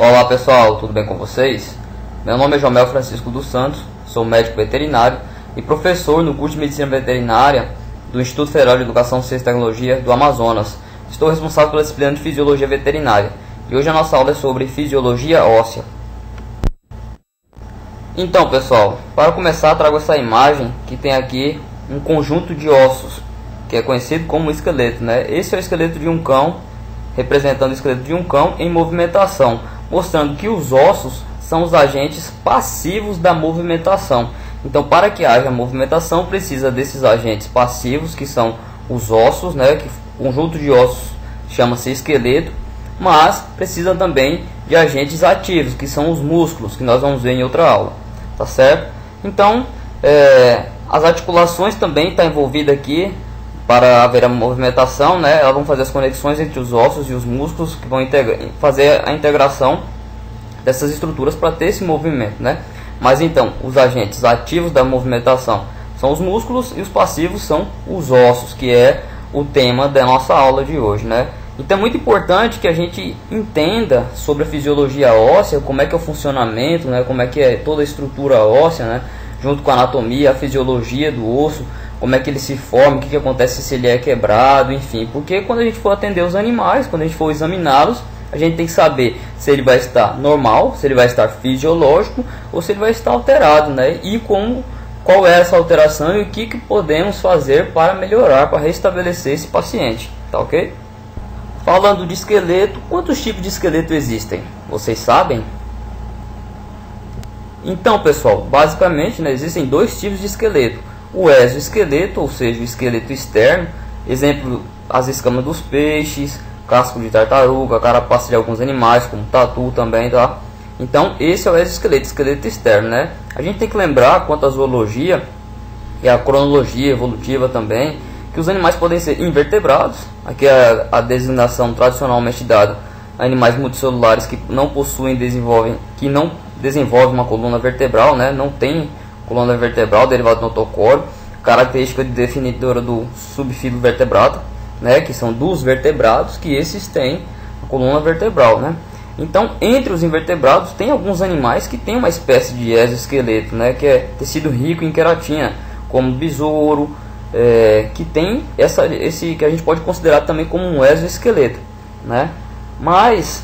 Olá pessoal, tudo bem com vocês? Meu nome é Jomel Francisco dos Santos, sou médico veterinário e professor no curso de Medicina Veterinária do Instituto Federal de Educação, Ciência e Tecnologia do Amazonas. Estou responsável pela disciplina de Fisiologia Veterinária e hoje a nossa aula é sobre Fisiologia Óssea. Então pessoal, para começar trago essa imagem que tem aqui um conjunto de ossos, que é conhecido como esqueleto, né? Esse é o esqueleto de um cão, representando o esqueleto de um cão em movimentação, mostrando que os ossos são os agentes passivos da movimentação. Então, para que haja movimentação, precisa desses agentes passivos, que são os ossos, né? Que o conjunto de ossos chama-se esqueleto, mas precisa também de agentes ativos, que são os músculos, que nós vamos ver em outra aula, tá certo? Então, as articulações também estão envolvidas aqui. Para haver a movimentação, né, elas vão fazer as conexões entre os ossos e os músculos, que vão fazer a integração dessas estruturas para ter esse movimento, né? Mas então, os agentes ativos da movimentação são os músculos e os passivos são os ossos, que é o tema da nossa aula de hoje, né? Então é muito importante que a gente entenda sobre a fisiologia óssea, como é que é o funcionamento, né, como é que é toda a estrutura óssea, né, junto com a anatomia, a fisiologia do osso, como é que ele se forma, o que acontece se ele é quebrado, enfim. Porque quando a gente for atender os animais, quando a gente for examiná-los, a gente tem que saber se ele vai estar normal, se ele vai estar fisiológico ou se ele vai estar alterado, né? E qual é essa alteração e o que podemos fazer para melhorar, para restabelecer esse paciente, tá ok? Falando de esqueleto, quantos tipos de esqueleto existem? Vocês sabem? Então pessoal, basicamente, né, existem dois tipos de esqueleto. O exoesqueleto, ou seja, o esqueleto externo, exemplo, as escamas dos peixes, casco de tartaruga, carapaça de alguns animais, como tatu também, tá? Então, esse é o exoesqueleto, esqueleto externo, né? A gente tem que lembrar, quanto à zoologia e à cronologia evolutiva também, que os animais podem ser invertebrados, aqui é a designação tradicionalmente dada a animais multicelulares que não desenvolvem uma coluna vertebral, né? Não tem coluna vertebral derivada do notocórdio, característica definidora do subfilo vertebrado, né, que são dos vertebrados, que esses têm a coluna vertebral, né? Então, entre os invertebrados tem alguns animais que têm uma espécie de exoesqueleto, né, que é tecido rico em queratina, como o besouro, que tem esse que a gente pode considerar também como um exoesqueleto, né? Mas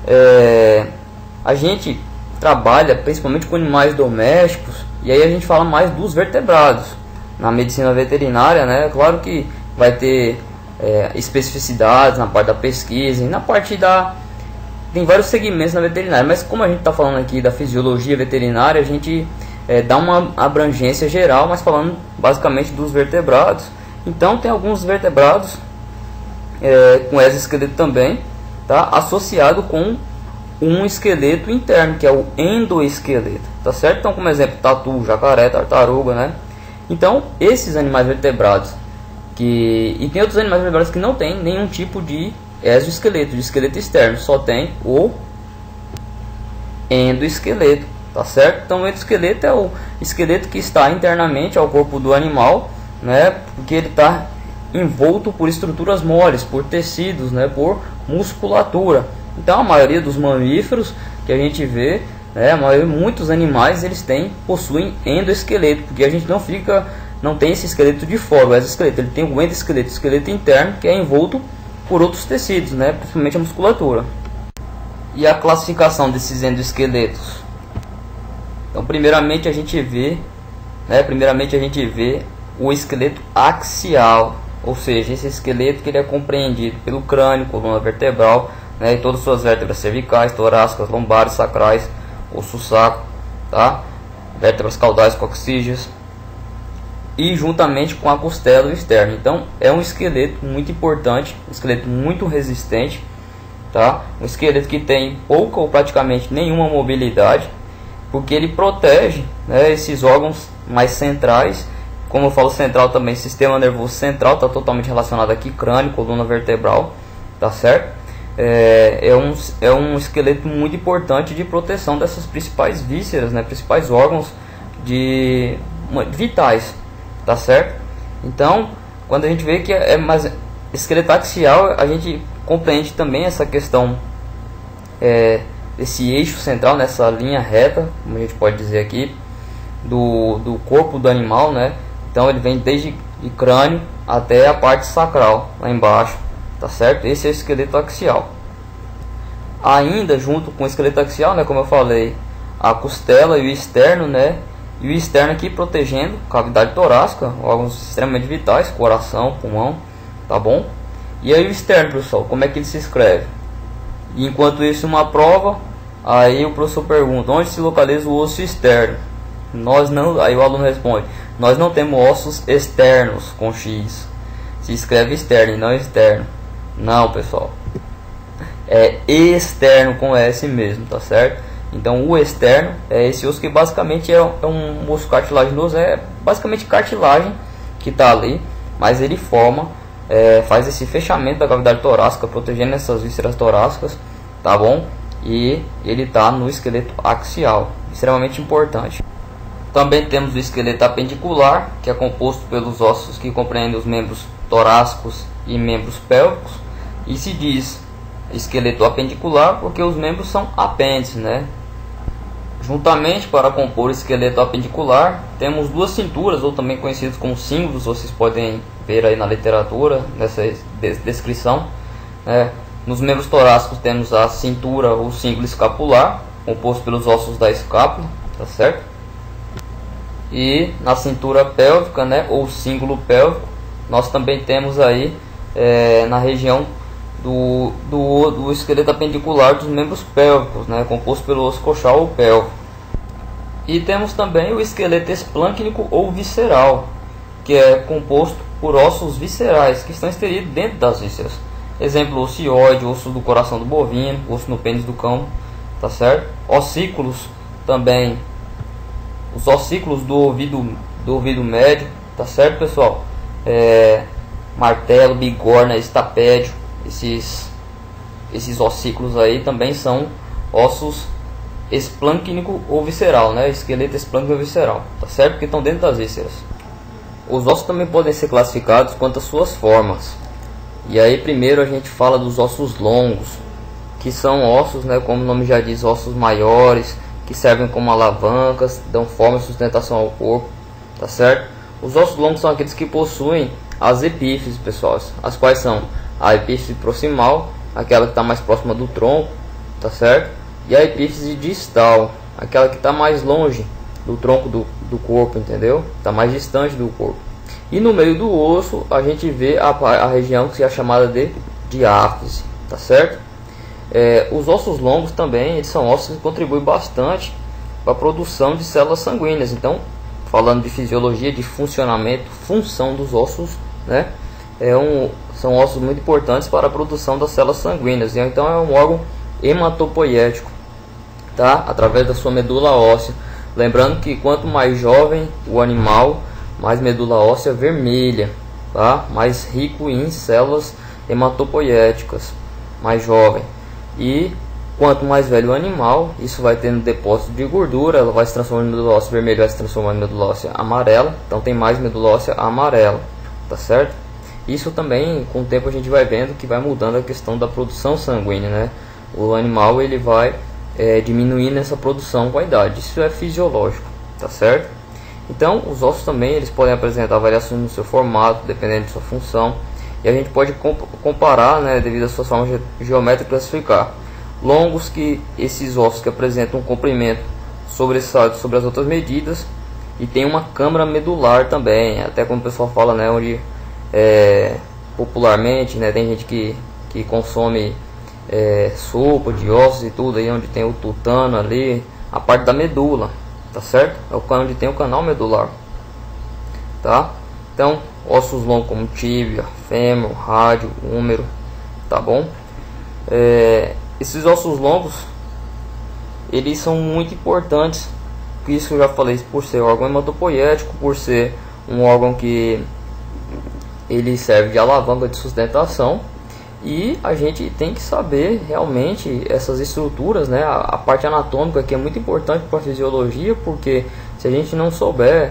a gente trabalha principalmente com animais domésticos. E aí a gente fala mais dos vertebrados. Na medicina veterinária, né? Claro que vai ter especificidades na parte da pesquisa e na parte tem vários segmentos na veterinária. Mas como a gente está falando aqui da fisiologia veterinária, a gente dá uma abrangência geral, mas falando basicamente dos vertebrados. Então tem alguns vertebrados com exoesqueleto também, tá? Associado com um esqueleto interno, que é o endoesqueleto, tá certo? Então, como exemplo, tatu, jacaré, tartaruga, né? Então, esses animais vertebrados e tem outros animais vertebrados que não tem nenhum tipo de exoesqueleto, de esqueleto externo, só tem o endoesqueleto, tá certo? Então, o endoesqueleto é o esqueleto que está internamente ao corpo do animal, né? Porque ele está envolto por estruturas moles, por tecidos, né? Por musculatura. Então a maioria dos mamíferos que a gente vê, né, muitos animais possuem endoesqueleto, porque a gente não tem esse esqueleto de fora, o exoesqueleto, ele tem o endoesqueleto, o esqueleto interno, que é envolto por outros tecidos, né, principalmente a musculatura. E a classificação desses endoesqueletos? Então primeiramente a gente vê o esqueleto axial, ou seja, esse esqueleto que ele é compreendido pelo crânio, coluna vertebral, né, e todas as suas vértebras cervicais, torácicas, lombares, sacrais, osso saco, tá? Vértebras caudais, coxígeas, e juntamente com a costela externa. Então é um esqueleto muito importante, um esqueleto muito resistente, tá? Um esqueleto que tem pouca ou praticamente nenhuma mobilidade, porque ele protege, né, esses órgãos mais centrais. Como eu falo central também, sistema nervoso central está totalmente relacionado aqui, crânio, coluna vertebral, tá certo? É um esqueleto muito importante de proteção dessas principais vísceras, né, principais órgãos vitais, tá certo? Então, quando a gente vê que mais esqueleto axial, a gente compreende também essa questão desse eixo central, nessa linha reta, como a gente pode dizer aqui, do corpo do animal, né? Então ele vem desde de crânio até a parte sacral, lá embaixo, tá certo? Esse é o esqueleto axial. Ainda junto com o esqueleto axial, né, como eu falei, a costela e o externo, né? E o externo aqui protegendo a cavidade torácica, órgãos extremamente vitais, coração, pulmão, tá bom? E aí o externo, pessoal, como é que ele se escreve? E enquanto isso, uma prova, aí o professor pergunta: onde se localiza o osso externo? Nós não, aí o aluno responde: nós não temos ossos externos com X. Se escreve externo e não externo. Não, pessoal, é externo com S mesmo, tá certo? Então o externo é esse osso que basicamente é um osso cartilaginoso, é basicamente cartilagem que está ali, mas ele forma, faz esse fechamento da cavidade torácica, protegendo essas vísceras torácicas, tá bom? E ele está no esqueleto axial, extremamente importante. Também temos o esqueleto apendicular, que é composto pelos ossos que compreendem os membros torácicos e membros pélvicos, e se diz esqueleto apendicular porque os membros são apêndices, né? Juntamente, para compor o esqueleto apendicular, temos duas cinturas, ou também conhecidas como cíngulos, vocês podem ver aí na literatura, nessa descrição, né? Nos membros torácicos temos a cintura ou cíngulo escapular, composto pelos ossos da escápula, tá certo? E na cintura pélvica, né, ou cíngulo pélvico, nós também temos aí na região do esqueleto apendicular dos membros pélvicos, né, composto pelo osso coxal ou pelvo. E temos também o esqueleto esplâncnico ou visceral, que é composto por ossos viscerais que estão inseridos dentro das vísceras. Exemplo: ocioide, osso do coração do bovino, osso no pênis do cão, tá certo? Ossículos também, os ossículos do ouvido médio, tá certo, pessoal? Martelo, bigorna, estapédio, esses ossículos aí também são ossos esplâncnico ou visceral, né? Esqueleto esplâncnico ou visceral, tá certo? Porque estão dentro das vísceras. Os ossos também podem ser classificados quanto às suas formas. E aí primeiro a gente fala dos ossos longos, que são ossos, né, como o nome já diz, ossos maiores, que servem como alavancas, dão forma e sustentação ao corpo, tá certo? Os ossos longos são aqueles que possuem as epífises, pessoal, as quais são a epífise proximal, aquela que está mais próxima do tronco, tá certo? E a epífise distal, aquela que está mais longe do tronco do corpo, entendeu? Está mais distante do corpo. E no meio do osso a gente vê a região que é chamada de diáfise, tá certo? Os ossos longos também, eles são ossos que contribuem bastante para a produção de células sanguíneas. Então, falando de fisiologia, de funcionamento, função dos ossos, né? São ossos muito importantes para a produção das células sanguíneas. Então é um órgão hematopoiético, tá? Através da sua medula óssea. Lembrando que quanto mais jovem o animal, mais medula óssea vermelha, tá? Mais rico em células hematopoiéticas, mais jovem. E quanto mais velho o animal, isso vai tendo depósito de gordura, ela vai se transformando em medula óssea vermelha, vai se transformando em medula óssea amarela, então tem mais medula óssea amarela, tá certo? Isso também, com o tempo a gente vai vendo que vai mudando a questão da produção sanguínea, né? O animal ele vai diminuindo essa produção com a idade, isso é fisiológico, tá certo? Então os ossos também eles podem apresentar variações no seu formato, dependendo de sua função, e a gente pode comparar, né, devido às suas formas geométricas, classificar longos, que esses ossos que apresentam um comprimento sobressado sobre as outras medidas, e tem uma câmara medular também, até como o pessoal fala, né, onde popularmente, né, tem gente que consome sopa de ossos e tudo, aí onde tem o tutano ali, a parte da medula, tá certo? É o onde tem o canal medular, tá? Então, ossos longos como tíbia, fêmur, rádio, húmero, tá bom? Esses ossos longos, eles são muito importantes, por isso que eu já falei, por ser órgão hematopoiético, por ser um órgão que ele serve de alavanca de sustentação, e a gente tem que saber realmente essas estruturas, né? A parte anatômica que é muito importante para a fisiologia, porque se a gente não souber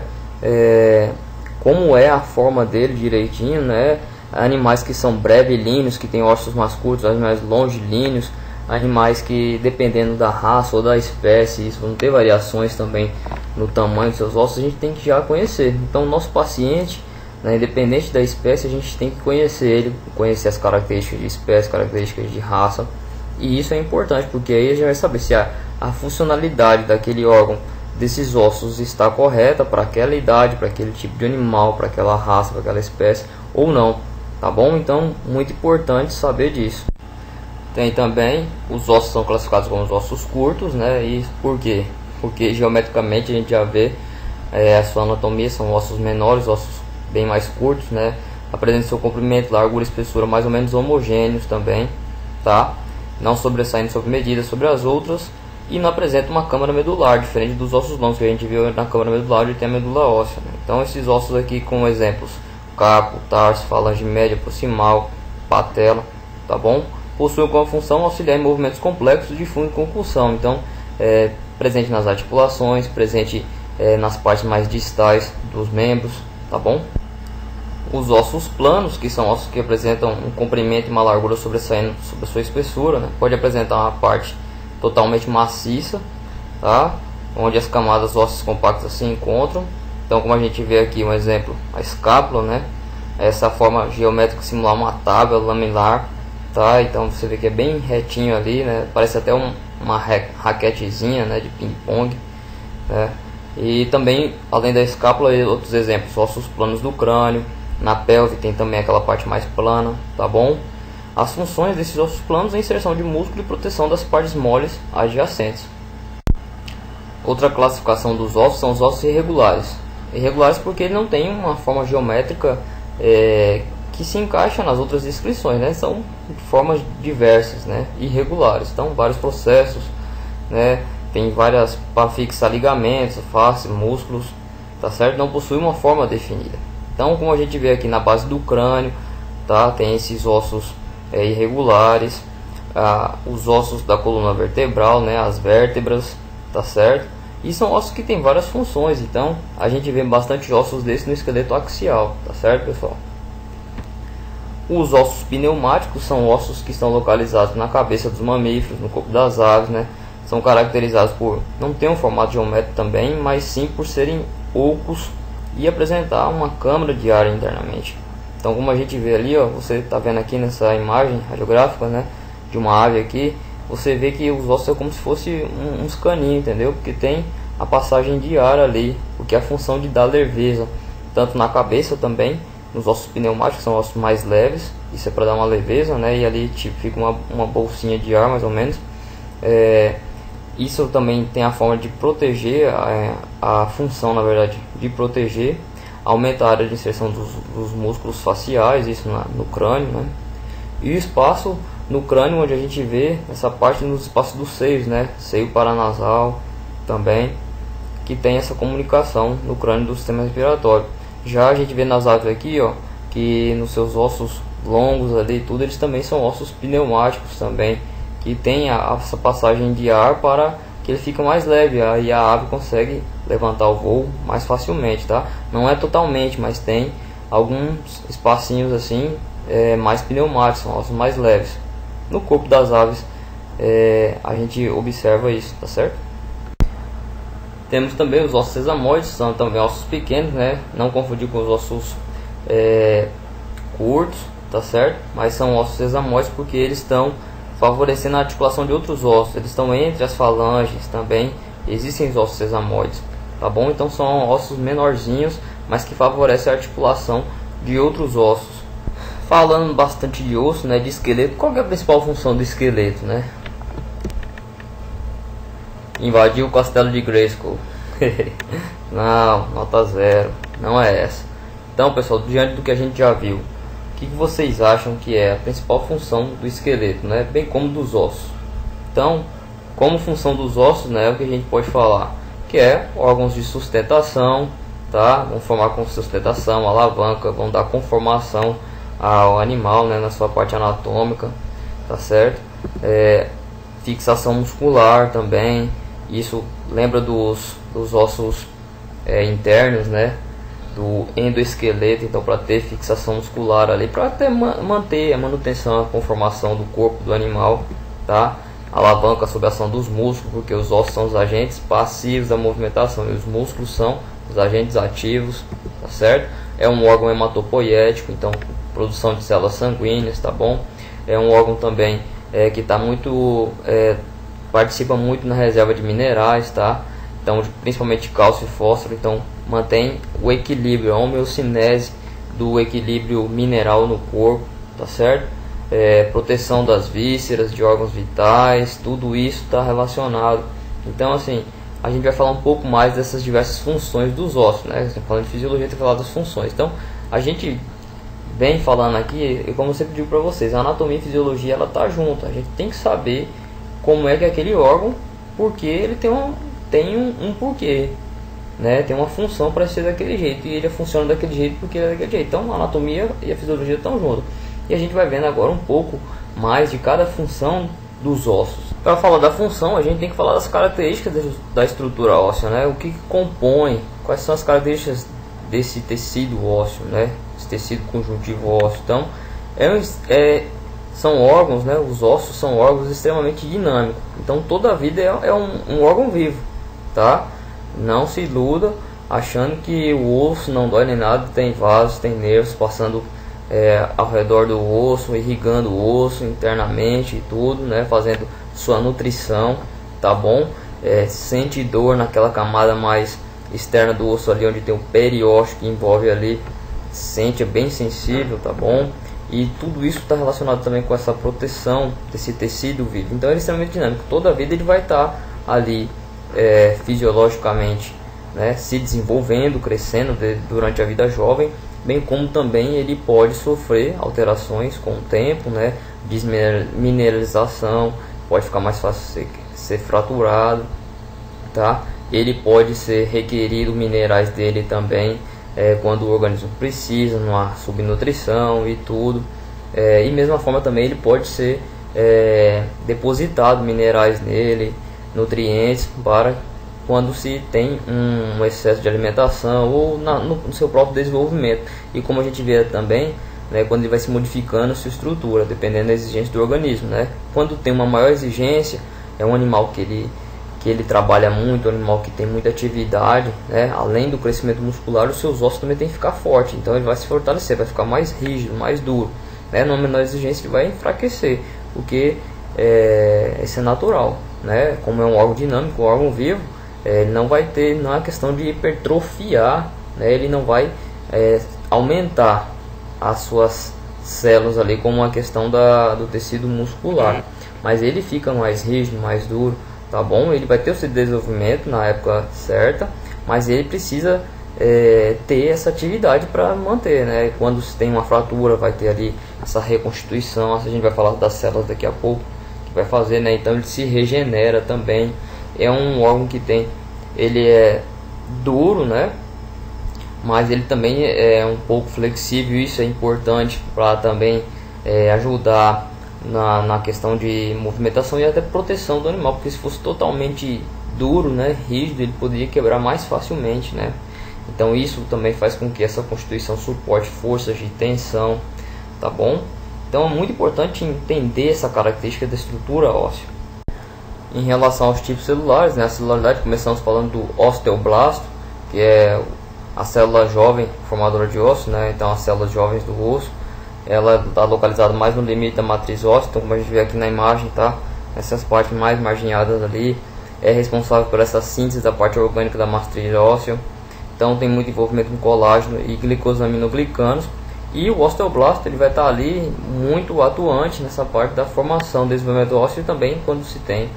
como é a forma dele direitinho, né? Animais que são brevilíneos, que têm ossos mais curtos, animais longilíneos, animais que, dependendo da raça ou da espécie, isso vão ter variações também no tamanho dos seus ossos, a gente tem que já conhecer. Então, o nosso paciente, né, independente da espécie, a gente tem que conhecer ele, conhecer as características de espécie, características de raça, e isso é importante, porque aí a gente vai saber se a funcionalidade daquele órgão, desses ossos, está correta para aquela idade, para aquele tipo de animal, para aquela raça, para aquela espécie ou não, tá bom? Então, muito importante saber disso. Tem também, os ossos são classificados como os ossos curtos, né? E por quê? Porque geometricamente a gente já vê a sua anatomia, são ossos menores, ossos bem mais curtos, né? Apresentam seu comprimento, largura e espessura mais ou menos homogêneos também, tá? Não sobressaindo sobre medida sobre as outras, e não apresenta uma câmara medular, diferente dos ossos longos que a gente viu na câmara medular, onde tem a medula óssea, né? Então esses ossos aqui como exemplos: carpo, tarso, falange média, proximal, patela, tá bom? Possuem como função auxiliar em movimentos complexos de fundo e concussão. Então, presente nas articulações, presente nas partes mais distais dos membros, tá bom? Os ossos planos, que são ossos que apresentam um comprimento e uma largura sobressaindo sobre a sua espessura, né? Pode apresentar uma parte totalmente maciça, tá? Onde as camadas ósseas compactas se encontram. Então, como a gente vê aqui um exemplo, a escápula, né? Essa forma geométrica simular uma tábua laminar, tá? Então você vê que é bem retinho ali, né? Parece até uma raquetezinha, né? De ping-pong, né? E também, além da escápula, outros exemplos: ossos planos do crânio. Na pelve tem também aquela parte mais plana, tá bom? As funções desses ossos planos é inserção de músculo e proteção das partes moles adjacentes. Outra classificação dos ossos são os ossos irregulares. Irregulares porque ele não tem uma forma geométrica que se encaixa nas outras descrições, né? São formas diversas, né? Irregulares. Então, vários processos, né? Tem várias para fixar ligamentos, face, músculos, tá certo? Não possui uma forma definida. Então, como a gente vê aqui na base do crânio, tá? Tem esses ossos irregulares, os ossos da coluna vertebral, né? As vértebras, tá certo? E são ossos que têm várias funções. Então, a gente vê bastante ossos desses no esqueleto axial, tá certo, pessoal? Os ossos pneumáticos são ossos que estão localizados na cabeça dos mamíferos, no corpo das aves, né? São caracterizados por não ter um formato geométrico também, mas sim por serem ocos e apresentar uma câmara de ar internamente. Então, como a gente vê ali, ó, você está vendo aqui nessa imagem radiográfica, né, de uma ave aqui, você vê que os ossos é como se fosse uns caninhos, entendeu? Porque tem a passagem de ar ali, porque é a função de dar leveza, tanto na cabeça também, nos ossos pneumáticos, são ossos mais leves, isso é para dar uma leveza, né? E ali tipo, fica uma bolsinha de ar mais ou menos. Isso também tem a forma de proteger, a função na verdade de proteger, aumenta a área de inserção dos músculos faciais, isso no crânio, né? E o espaço no crânio, onde a gente vê essa parte nos espaços dos seios, né? Seio paranasal também, que tem essa comunicação no crânio do sistema respiratório. Já a gente vê nas aves aqui, ó, que nos seus ossos longos ali, tudo, eles também são ossos pneumáticos também, que tem essa passagem de ar para que ele fica mais leve, aí a ave consegue levantar o voo mais facilmente, tá? Não é totalmente, mas tem alguns espacinhos assim mais pneumáticos, são ossos mais leves. No corpo das aves a gente observa isso, tá certo? Temos também os ossos sesamoides, são também ossos pequenos, né? Não confundir com os ossos curtos, tá certo? Mas são ossos sesamoides porque eles estão favorecendo a articulação de outros ossos, eles estão entre as falanges também, existem os ossos sesamoides, tá bom? Então são ossos menorzinhos, mas que favorecem a articulação de outros ossos. Falando bastante de osso, né, de esqueleto, qual que é a principal função do esqueleto, né? Invadir o castelo de Grayskull. Não, nota 0, não é essa. Então, pessoal, diante do que a gente já viu, o que vocês acham que é a principal função do esqueleto, né? Bem como dos ossos. Então, como função dos ossos, né, é o que a gente pode falar, que é órgãos de sustentação, tá? Vão formar com sustentação, alavanca, vão dar conformação ao animal, né, na sua parte anatômica, tá certo? Fixação muscular também. Isso lembra dos ossos internos, né? Do endoesqueleto, então para ter fixação muscular ali, para até manter a manutenção, a conformação do corpo do animal, tá? alavanca sob a ação dos músculos, porque os ossos são os agentes passivos da movimentação e os músculos são os agentes ativos, tá certo? É um órgão hematopoético, então produção de células sanguíneas, tá bom? É um órgão também que tá muito participa muito na reserva de minerais, tá? Então principalmente cálcio e fósforo, então mantém o equilíbrio, a homeocinese do equilíbrio mineral no corpo, tá certo? Proteção das vísceras, de órgãos vitais, tudo isso está relacionado. Então assim, a gente vai falar um pouco mais dessas diversas funções dos ossos, né? Falando de fisiologia, tem que falar das funções. Então a gente vem falando aqui, e como eu sempre digo para vocês, a anatomia e fisiologia ela tá junto. A gente tem que saber como é que é aquele órgão, porque ele tem um porquê, né? Tem uma função para ser daquele jeito, e ele funciona daquele jeito porque ele é daquele jeito. Então a anatomia e a fisiologia estão juntos. E a gente vai vendo agora um pouco mais de cada função dos ossos. Para falar da função, a gente tem que falar das características da estrutura óssea, né? O que compõe, quais são as características desse tecido ósseo, né? Esse tecido conjuntivo ósseo. Então, são órgãos, né? Os ossos são órgãos extremamente dinâmicos. Então, toda a vida é um órgão vivo, tá? Não se iluda achando que o osso não dói nem nada, tem vasos, tem nervos passando ao redor do osso, irrigando o osso internamente e tudo, né? Fazendo sua nutrição, tá bom? Sente dor naquela camada mais externa do osso ali, onde tem o periósteo que envolve ali, sente, é bem sensível, tá bom? E tudo isso está relacionado também com essa proteção desse tecido vivo. Então ele é extremamente dinâmico, toda a vida ele vai estar ali fisiologicamente, né? Se desenvolvendo, crescendo durante a vida jovem, bem como também ele pode sofrer alterações com o tempo, né? Desmineralização, pode ficar mais fácil ser fraturado, tá? Ele pode ser requerido minerais dele também quando o organismo precisa, numa subnutrição e tudo. E mesma forma também ele pode ser depositado minerais nele, nutrientes, para quando se tem um excesso de alimentação ou no seu próprio desenvolvimento. E como a gente vê também, né, quando ele vai se modificando sua estrutura, dependendo da exigência do organismo, né? Quando tem uma maior exigência, é um animal que ele trabalha muito, um animal que tem muita atividade, né? Além do crescimento muscular, os seus ossos também tem que ficar forte, então ele vai se fortalecer, vai ficar mais rígido, mais duro, né? Numa menor exigência ele vai enfraquecer, porque isso é natural, né? Como é um órgão dinâmico, um órgão vivo, ele não vai ter, não é questão de hipertrofiar, né? Ele não vai aumentar as suas células ali, como uma questão do tecido muscular, mas ele fica mais rígido, mais duro, tá bom? Ele vai ter o seu desenvolvimento na época certa, mas ele precisa ter essa atividade para manter, né? Quando se tem uma fratura, vai ter ali essa reconstituição. A gente vai falar das células daqui a pouco, que vai fazer, né? Então ele se regenera também. É um órgão que ele é duro, né? Mas ele também é um pouco flexível. Isso é importante para também ajudar na questão de movimentação e até proteção do animal, porque se fosse totalmente duro, né, rígido, ele poderia quebrar mais facilmente, né? Então isso também faz com que essa constituição suporte forças de tensão, tá bom? Então é muito importante entender essa característica da estrutura óssea. Em relação aos tipos celulares, né, a celularidade, começamos falando do osteoblasto, que é a célula jovem formadora de osso, né? Então as células jovens do osso, ela está localizada mais no limite da matriz óssea, então como a gente vê aqui na imagem, tá? Essas partes mais marginhadas ali, é responsável por essa síntese da parte orgânica da matriz óssea. Então tem muito envolvimento com colágeno e glicosaminoglicanos. E o osteoblasto ele vai estar ali muito atuante nessa parte da formação, desenvolvimento ósseo, e também quando se tem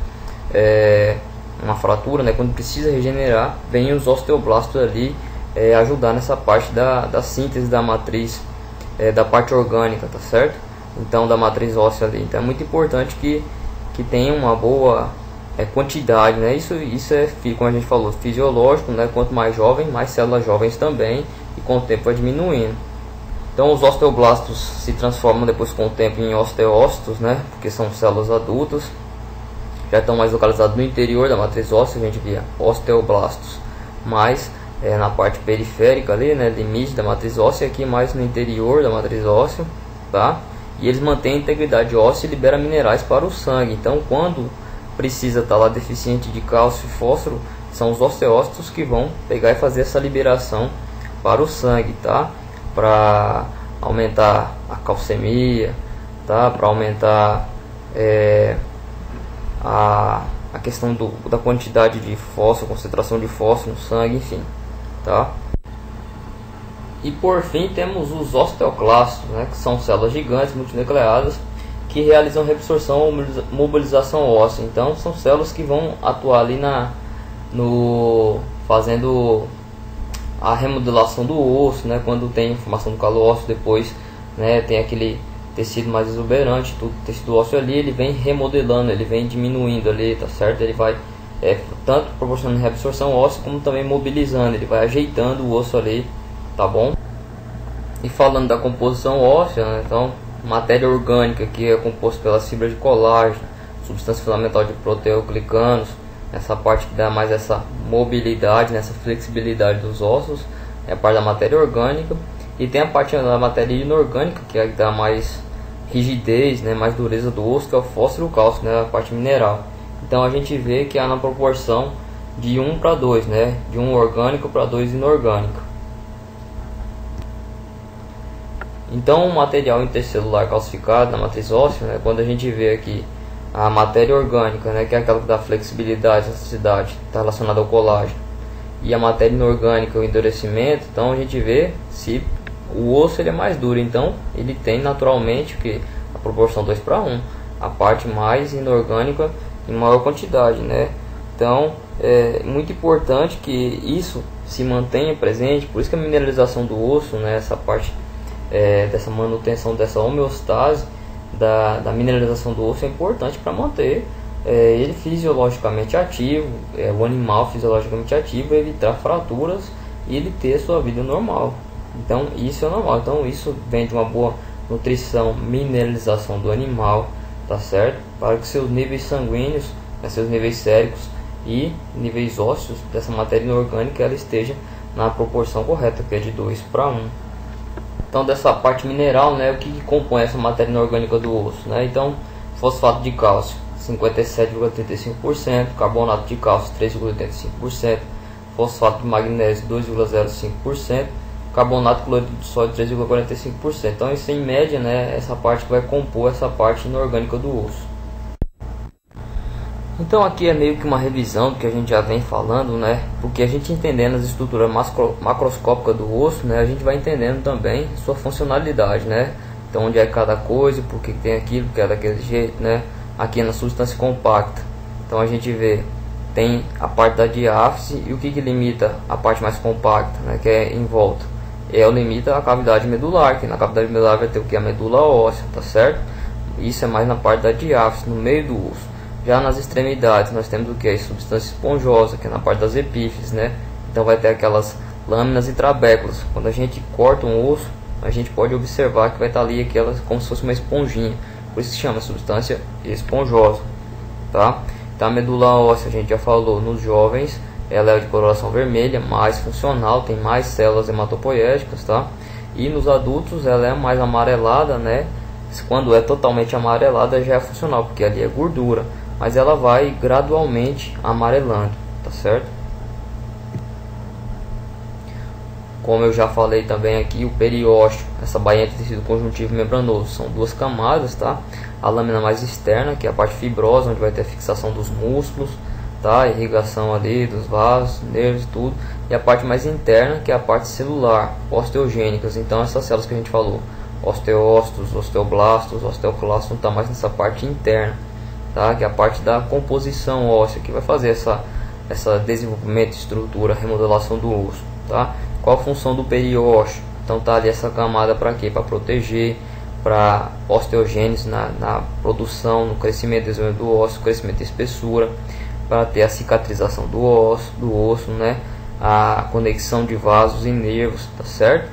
uma fratura, né? Quando precisa regenerar, vem os osteoblastos ali ajudar nessa parte da síntese da matriz, da parte orgânica, tá certo? Então da matriz óssea ali. Então é muito importante que tenha uma boa quantidade, né? Isso é, como a gente falou, fisiológico, né? Quanto mais jovem, mais células jovens também, e com o tempo vai diminuindo. Então os osteoblastos se transformam depois com o tempo em osteócitos, né? Porque são células adultas, já estão mais localizados no interior da matriz óssea. A gente via osteoblastos mais na parte periférica ali, né, limite da matriz óssea, aqui mais no interior da matriz óssea, tá? E eles mantêm a integridade óssea e liberam minerais para o sangue. Então quando precisa estar lá deficiente de cálcio e fósforo, são os osteócitos que vão pegar e fazer essa liberação para o sangue, tá? Para aumentar a calcemia, tá? Para aumentar a questão da quantidade de fósforo, concentração de fósforo no sangue, enfim, tá? E por fim temos os osteoclastos, né, que são células gigantes multinucleadas que realizam reabsorção ou mobilização óssea. Então são células que vão atuar ali fazendo a remodelação do osso, né, quando tem formação do calo ósseo, depois, né, tem aquele tecido mais exuberante, tudo tecido ósseo ali, ele vem remodelando, ele vem diminuindo ali, tá certo? Ele vai tanto proporcionando reabsorção óssea como também mobilizando, ele vai ajeitando o osso ali, tá bom? E falando da composição óssea, né, então matéria orgânica, que é composta pelas fibras de colágeno, substância fundamental de proteoglicanos, essa parte que dá mais essa mobilidade, essa flexibilidade dos ossos, é a parte da matéria orgânica. E tem a parte da matéria inorgânica, que é a que dá mais rigidez, né, mais dureza do osso, que é o fósforo e o cálcio, né, a parte mineral. Então a gente vê que há na proporção de 1 para 2, né, de 1 orgânico para 2 inorgânico. Então o material intercelular calcificado na matriz óssea, né, quando a gente vê aqui a matéria orgânica, né, que é aquela que dá flexibilidade, elasticidade, está relacionada ao colágeno, e a matéria inorgânica, o endurecimento, então a gente vê se o osso ele é mais duro, então ele tem naturalmente que a proporção 2 para 1, a parte mais inorgânica em maior quantidade, né? Então é muito importante que isso se mantenha presente, por isso que a mineralização do osso, né, essa parte dessa manutenção dessa homeostase da mineralização do osso é importante para manter ele fisiologicamente ativo, o animal fisiologicamente ativo, evitar fraturas e ele ter sua vida normal. Então isso é normal, então isso vem de uma boa nutrição, mineralização do animal, tá certo? Para que seus níveis sanguíneos, seus níveis séricos e níveis ósseos dessa matéria inorgânica ela esteja na proporção correta, que é de 2 para 1. Então dessa parte mineral, né, o que compõe essa matéria inorgânica do osso, né? Então fosfato de cálcio 57,35%, carbonato de cálcio 3,85%, fosfato de magnésio 2,05%, carbonato clorídrico de sódio 3,45%. Então isso em média, né, essa parte que vai compor essa parte inorgânica do osso. Então aqui é meio que uma revisão do que a gente já vem falando, né? Porque a gente entendendo as estruturas macroscópicas do osso, né, a gente vai entendendo também sua funcionalidade, né? Então onde é cada coisa, por que tem aquilo, porque é daquele jeito, né? Aqui na substância compacta, então a gente vê tem a parte da diáfise e o que limita a parte mais compacta, né, que é em volta, o limita a cavidade medular, que na cavidade medular vai ter o que? A medula óssea, tá certo? Isso é mais na parte da diáfise, no meio do osso. Já nas extremidades nós temos o que? A substância esponjosa, que é na parte das epífises, né? Então vai ter aquelas lâminas e trabéculas. Quando a gente corta um osso, a gente pode observar que vai estar ali aquelas como se fosse uma esponjinha. Por isso se chama substância esponjosa, tá? Então a medula óssea, a gente já falou, nos jovens ela é de coloração vermelha, mais funcional, tem mais células hematopoéticas, tá? E nos adultos ela é mais amarelada, né? Quando é totalmente amarelada já é funcional, porque ali é gordura, mas ela vai gradualmente amarelando, tá certo? Como eu já falei também aqui, o periósteo, essa bainha de tecido conjuntivo membranoso, são duas camadas, tá? A lâmina mais externa, que é a parte fibrosa, onde vai ter a fixação dos músculos, tá? A irrigação ali dos vasos, nervos e tudo. E a parte mais interna, que é a parte celular, osteogênicas. Então essas células que a gente falou, osteócitos, osteoblastos, osteoclastos, está mais nessa parte interna, tá? Que é a parte da composição óssea, que vai fazer essa desenvolvimento, estrutura, remodelação do osso, tá? Qual a função do periósteo? Então tá ali essa camada para quê? Para proteger, para osteogênese na produção, no crescimento e desenvolvimento do osso, crescimento e espessura, para ter a cicatrização do osso, né? A conexão de vasos e nervos, tá certo?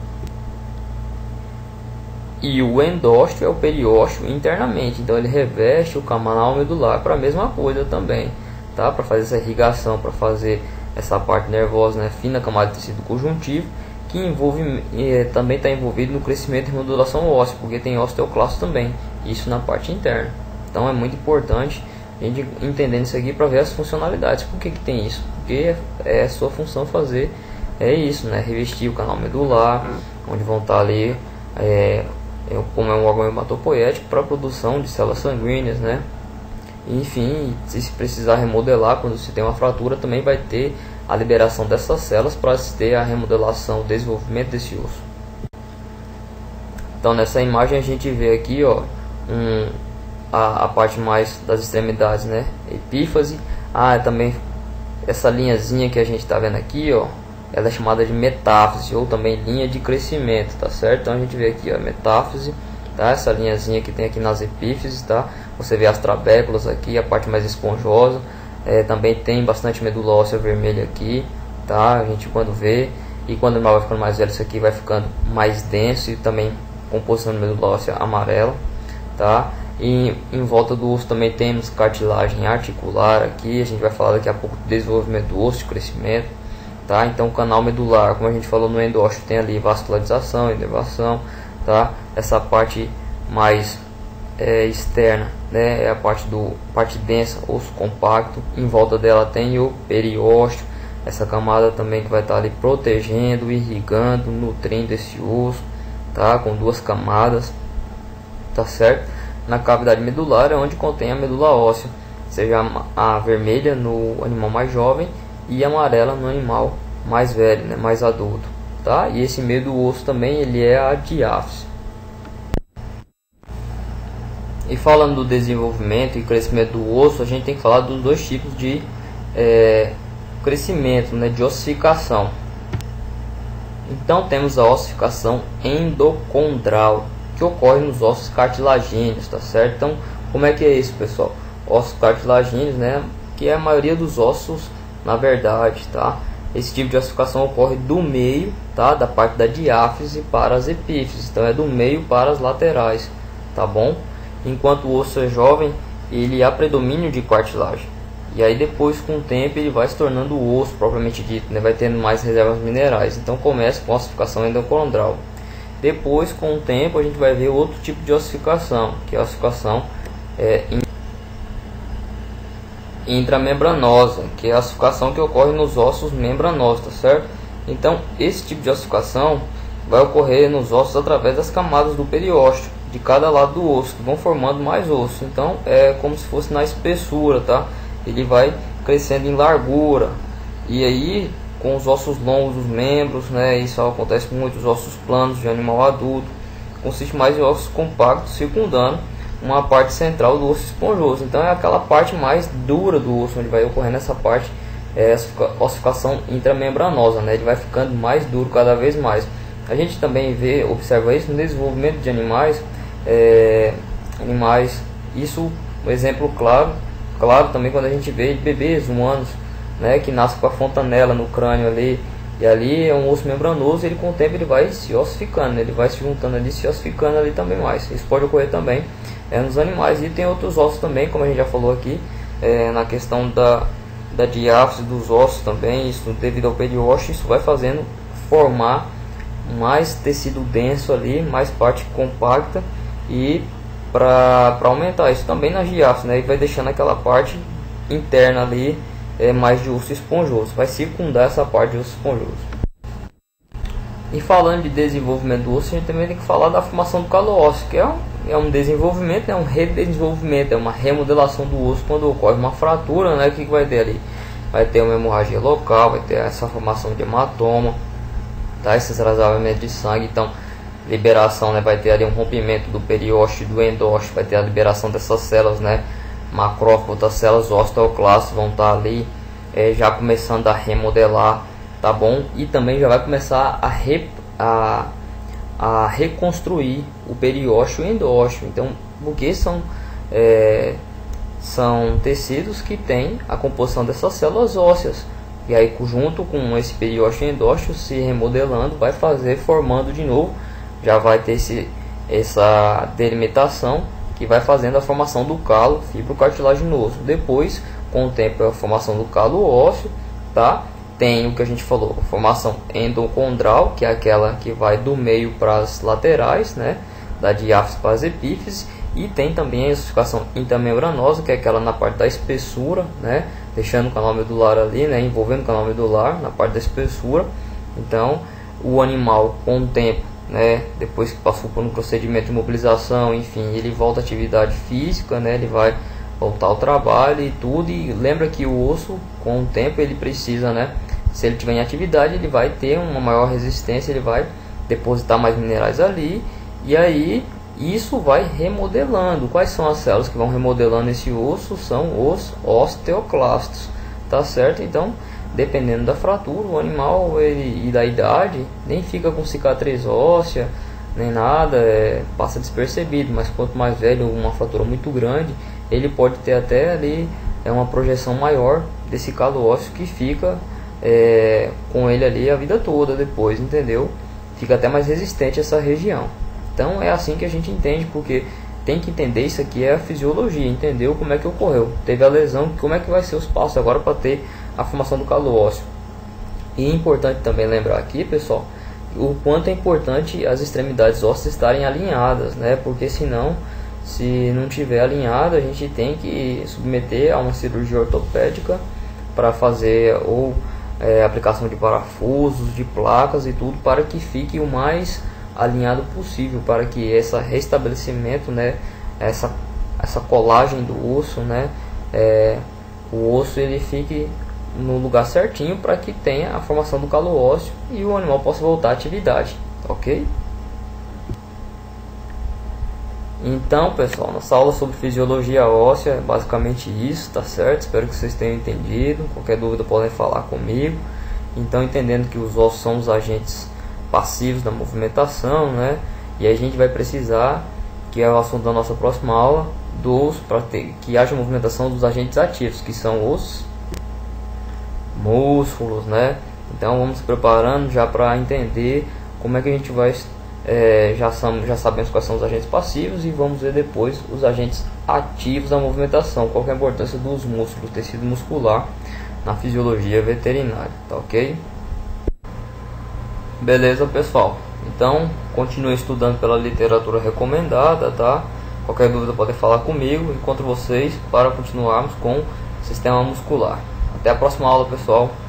E o endósteo é o periósteo internamente, então ele reveste o canal medular para a mesma coisa também, tá? Para fazer essa irrigação, para fazer essa parte nervosa, né, fina camada de tecido conjuntivo, que envolve também está envolvido no crescimento e remodelação óssea, porque tem osteoclasto também, isso na parte interna. Então é muito importante A gente entendendo isso aqui para ver as funcionalidades. Por que tem isso? Porque é sua função fazer isso, né? Revestir o canal medular, onde vão estar ali como é um órgão hematopoético para a produção de células sanguíneas, né? Enfim, se precisar remodelar, quando você tem uma fratura, também vai ter a liberação dessas células para ter a remodelação, o desenvolvimento desse osso. Então nessa imagem a gente vê aqui, ó, a parte mais das extremidades, né? Epífise. Também essa linhazinha que a gente está vendo aqui, ó, ela é chamada de metáfise ou também linha de crescimento, tá certo? Então a gente vê aqui, ó, metáfise, tá? Essa linhazinha que tem aqui nas epífises, tá? Você vê as trabéculas aqui, a parte mais esponjosa. Também tem bastante medula óssea vermelha aqui, tá? A gente quando vê, e quando o animal vai ficando mais velho, isso aqui vai ficando mais denso e também composição de medula óssea amarela, tá? E em volta do osso também temos cartilagem articular aqui. A gente vai falar daqui a pouco do desenvolvimento do osso, de crescimento, tá? Então o canal medular, como a gente falou no endósteo, tem ali vascularização, inervação, tá? Essa parte mais externa, né, é a parte densa, osso compacto. Em volta dela tem o periósteo, essa camada também que vai estar ali protegendo, irrigando, nutrindo esse osso, tá? Com duas camadas, tá certo? Na cavidade medular é onde contém a medula óssea, seja a vermelha no animal mais jovem e a amarela no animal mais velho, né, mais adulto, tá? E esse meio do osso também ele é a diáfise. E falando do desenvolvimento e crescimento do osso, a gente tem que falar dos dois tipos de crescimento, né, de ossificação. Então temos a ossificação endocondral, que ocorre nos ossos cartilagíneos, tá certo? Então, como é que é isso, pessoal? Ossos cartilagíneos, né, que é a maioria dos ossos, na verdade, tá? Esse tipo de ossificação ocorre do meio, tá, da parte da diáfise para as epífises. Então é do meio para as laterais, tá bom? Enquanto o osso é jovem, ele há predomínio de cartilagem. E aí depois, com o tempo, ele vai se tornando o osso propriamente dito, né? Vai tendo mais reservas minerais. Então começa com a ossificação endocondral. Depois, com o tempo, a gente vai ver outro tipo de ossificação, que é a ossificação intramembranosa, que é a ossificação que ocorre nos ossos membranosos, tá certo? Então esse tipo de ossificação vai ocorrer nos ossos através das camadas do periósteo de cada lado do osso, que vão formando mais osso. Então é como se fosse na espessura, tá? Ele vai crescendo em largura, e aí com os ossos longos dos membros, né? Isso acontece com muitos ossos planos de animal adulto. Consiste mais em ossos compactos circundando uma parte central do osso esponjoso. Então é aquela parte mais dura do osso, onde vai ocorrendo essa parte, ossificação intramembranosa, né? Ele vai ficando mais duro cada vez mais. A gente também observa isso no desenvolvimento de animais, isso um exemplo claro também quando a gente vê bebês humanos, né, que nascem com a fontanela no crânio ali, e ali é um osso membranoso, e ele com o tempo ele vai se ossificando, ele vai se juntando ali, se ossificando ali também mais. Isso pode ocorrer também nos animais. E tem outros ossos também, como a gente já falou aqui, na questão da diáfise dos ossos também, isso devido ao periósteo, isso vai fazendo formar mais tecido denso ali, mais parte compacta, e para aumentar isso também na diáfise, né, e vai deixando aquela parte interna ali mais de osso esponjoso, vai circundar essa parte de osso esponjoso. E falando de desenvolvimento do osso, a gente também tem que falar da formação do calo ósseo, que é um desenvolvimento, é um redesenvolvimento, é uma remodelação do osso quando ocorre uma fratura, né? O que vai ter ali? Vai ter uma hemorragia local, vai ter essa formação de hematoma, tá? Esse extravasamentos de sangue. Então liberação, né? Vai ter ali um rompimento do periósteo e do endósteo, vai ter a liberação dessas células, né? Macrófago, as células osteoclastas vão estar ali já começando a remodelar, tá bom? E também já vai começar a reconstruir o periósteo e o endósteo. Então, porque são tecidos que têm a composição dessas células ósseas, e aí junto com esse periósteo e endósteo se remodelando, vai fazer formando de novo, já vai ter essa delimitação que vai fazendo a formação do calo fibrocartilaginoso. Depois, com o tempo, a formação do calo ósseo, tá? Tem o que a gente falou, a formação endocondral, que é aquela que vai do meio para as laterais, né? Da diáfise para as epífises, E tem também a ossificação intermembranosa, que é aquela na parte da espessura, né, deixando o canal medular ali, né, envolvendo o canal medular na parte da espessura. Então o animal, com o tempo, né, depois que passou por um procedimento de imobilização, enfim, ele volta à atividade física, né, ele vai voltar ao trabalho e tudo. E lembra que o osso, com o tempo, ele precisa, né, se ele tiver em atividade, ele vai ter uma maior resistência, ele vai depositar mais minerais ali, e aí isso vai remodelando. Quais são as células que vão remodelando esse osso? São os osteoclastos, tá certo? Então, dependendo da fratura, o animal e da idade, nem fica com cicatriz óssea, nem nada, passa despercebido. Mas quanto mais velho, uma fratura muito grande, ele pode ter até ali uma projeção maior desse calo ósseo que fica com ele ali a vida toda depois, entendeu? Fica até mais resistente a essa região. Então é assim que a gente entende, porque tem que entender isso aqui é a fisiologia, entendeu? Como é que ocorreu, teve a lesão, como é que vai ser os passos agora para ter a formação do calo ósseo. E é importante também lembrar aqui, pessoal, o quanto é importante as extremidades ósseas estarem alinhadas, né? Porque senão, se não tiver alinhada, a gente tem que submeter a uma cirurgia ortopédica para fazer ou aplicação de parafusos, de placas e tudo, para que fique o mais alinhado possível, para que esse restabelecimento, né, essa colagem do osso, né, o osso ele fique no lugar certinho para que tenha a formação do calo ósseo e o animal possa voltar à atividade, ok? Então, pessoal, nossa aula sobre fisiologia óssea é basicamente isso, tá certo? Espero que vocês tenham entendido. Qualquer dúvida podem falar comigo. Então, entendendo que os ossos são os agentes passivos da movimentação, né? E aí a gente vai precisar, que é o assunto da nossa próxima aula, para que haja movimentação dos agentes ativos, que são os músculos, né? Então vamos se preparando já para entender como é que a gente vai, já sabemos quais são os agentes passivos, e vamos ver depois os agentes ativos da movimentação, qual que é a importância dos músculos, tecido muscular na fisiologia veterinária, tá ok? Beleza, pessoal? Então continue estudando pela literatura recomendada, tá? Qualquer dúvida pode falar comigo. Encontro vocês para continuarmos com o sistema muscular. Até a próxima aula, pessoal.